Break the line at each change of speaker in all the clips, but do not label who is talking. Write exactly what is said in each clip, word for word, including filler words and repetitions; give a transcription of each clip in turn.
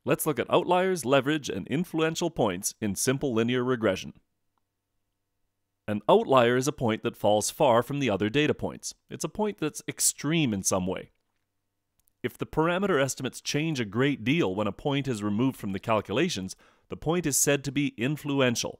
Let's look at outliers, leverage, and influential points in simple linear regression. An outlier is a point that falls far from the other data points. It's a point that's extreme in some way. If the parameter estimates change a great deal when a point is removed from the calculations, the point is said to be influential.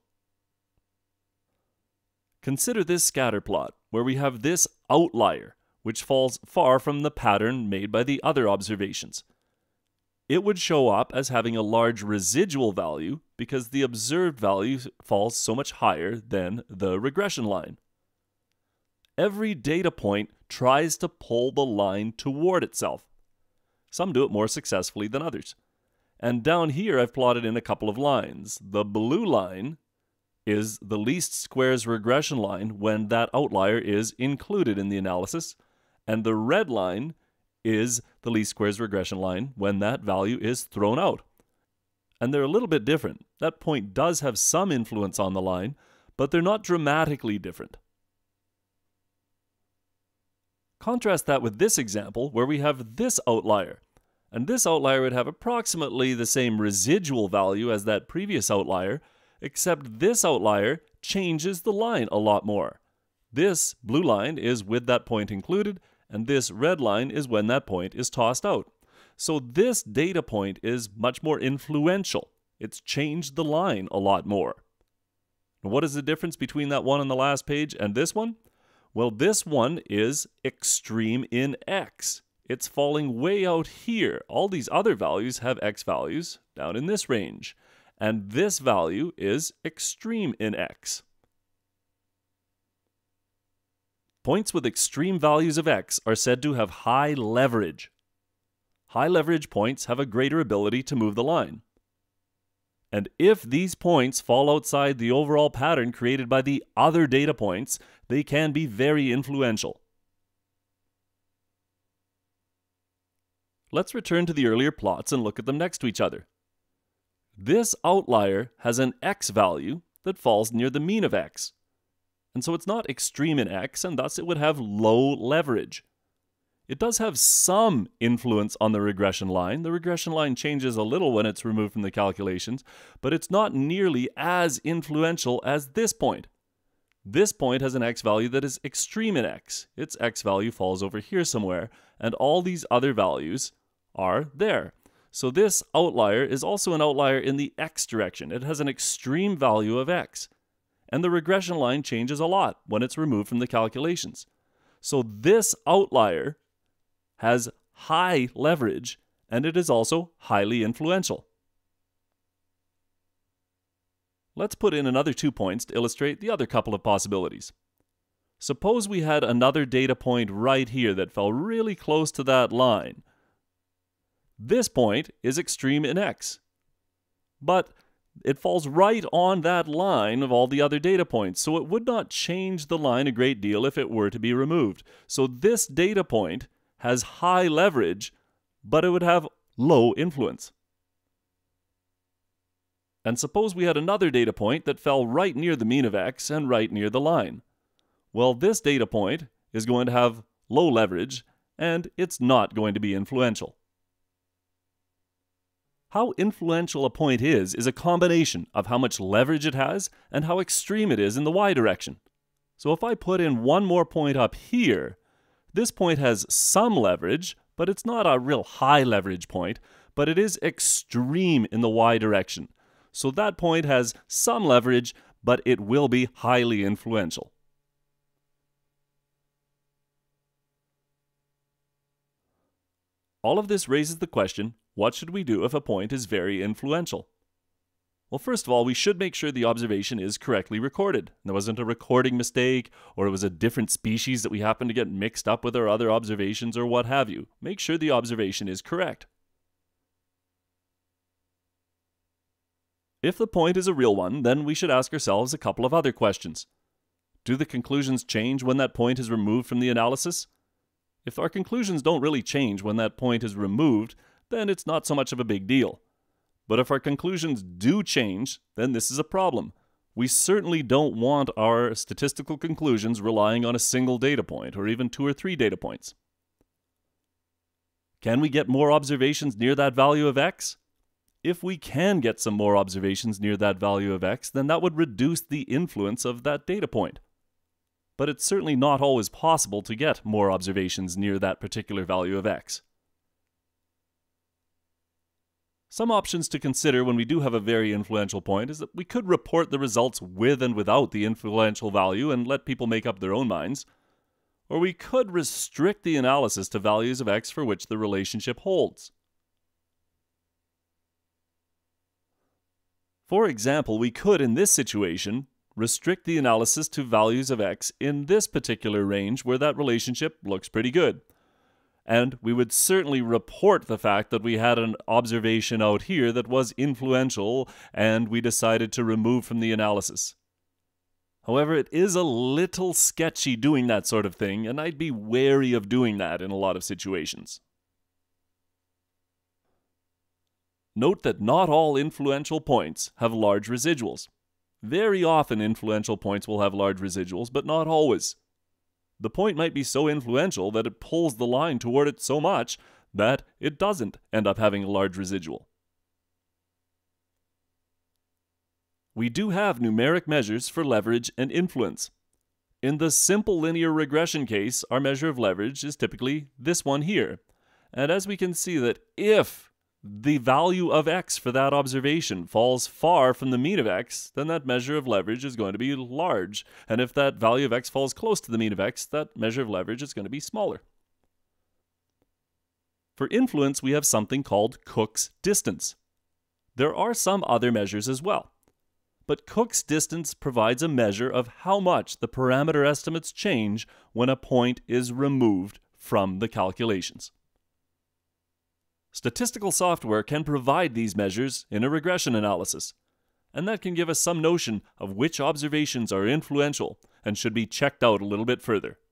Consider this scatter plot, where we have this outlier, which falls far from the pattern made by the other observations. It would show up as having a large residual value because the observed value falls so much higher than the regression line. Every data point tries to pull the line toward itself. Some do it more successfully than others. And down here I've plotted in a couple of lines. The blue line is the least squares regression line when that outlier is included in the analysis, and the red line is the least squares regression line when that value is thrown out. And they're a little bit different. That point does have some influence on the line, but they're not dramatically different. Contrast that with this example where we have this outlier. And this outlier would have approximately the same residual value as that previous outlier, except this outlier changes the line a lot more. This blue line is with that point included, and this red line is when that point is tossed out. So this data point is much more influential. It's changed the line a lot more. And what is the difference between that one on the last page and this one? Well, this one is extreme in X. It's falling way out here. All these other values have X values down in this range. And this value is extreme in X. Points with extreme values of X are said to have high leverage. High leverage points have a greater ability to move the line. And if these points fall outside the overall pattern created by the other data points, they can be very influential. Let's return to the earlier plots and look at them next to each other. This outlier has an X value that falls near the mean of X. And so it's not extreme in X, and thus it would have low leverage. It does have some influence on the regression line. The regression line changes a little when it's removed from the calculations, but it's not nearly as influential as this point. This point has an X value that is extreme in X. Its X value falls over here somewhere, and all these other values are there. So this outlier is also an outlier in the X direction. It has an extreme value of X. And the regression line changes a lot when it's removed from the calculations. So this outlier has high leverage, and it is also highly influential. Let's put in another two points to illustrate the other couple of possibilities. Suppose we had another data point right here that fell really close to that line. This point is extreme in X, but it falls right on that line of all the other data points, so it would not change the line a great deal if it were to be removed. So this data point has high leverage, but it would have low influence. And suppose we had another data point that fell right near the mean of X and right near the line. Well, this data point is going to have low leverage, and it's not going to be influential. How influential a point is, is a combination of how much leverage it has and how extreme it is in the Y direction. So if I put in one more point up here, this point has some leverage, but it's not a real high leverage point, but it is extreme in the Y direction. So that point has some leverage, but it will be highly influential. All of this raises the question, what should we do if a point is very influential? Well, first of all, we should make sure the observation is correctly recorded. There wasn't a recording mistake, or it was a different species that we happen to get mixed up with our other observations, or what have you. Make sure the observation is correct. If the point is a real one, then we should ask ourselves a couple of other questions. Do the conclusions change when that point is removed from the analysis? If our conclusions don't really change when that point is removed, then it's not so much of a big deal. But if our conclusions do change, then this is a problem. We certainly don't want our statistical conclusions relying on a single data point, or even two or three data points. Can we get more observations near that value of X? if we can get some more observations near that value of x, then that would reduce the influence of that data point. But it's certainly not always possible to get more observations near that particular value of x. Some options to consider when we do have a very influential point is that we could report the results with and without the influential value and let people make up their own minds. Or we could restrict the analysis to values of x for which the relationship holds. For example, we could, in this situation, restrict the analysis to values of x in this particular range where that relationship looks pretty good. And we would certainly report the fact that we had an observation out here that was influential and we decided to remove from the analysis. However, it is a little sketchy doing that sort of thing, and I'd be wary of doing that in a lot of situations. Note that not all influential points have large residuals. Very often influential points will have large residuals, but not always. The point might be so influential that it pulls the line toward it so much that it doesn't end up having a large residual. We do have numeric measures for leverage and influence. In the simple linear regression case, our measure of leverage is typically this one here. And as we can see that if the value of x for that observation falls far from the mean of x, then that measure of leverage is going to be large. And if that value of x falls close to the mean of x, that measure of leverage is going to be smaller. For influence, we have something called Cook's distance. There are some other measures as well. But Cook's distance provides a measure of how much the parameter estimates change when a point is removed from the calculations. Statistical software can provide these measures in a regression analysis, and that can give us some notion of which observations are influential and should be checked out a little bit further.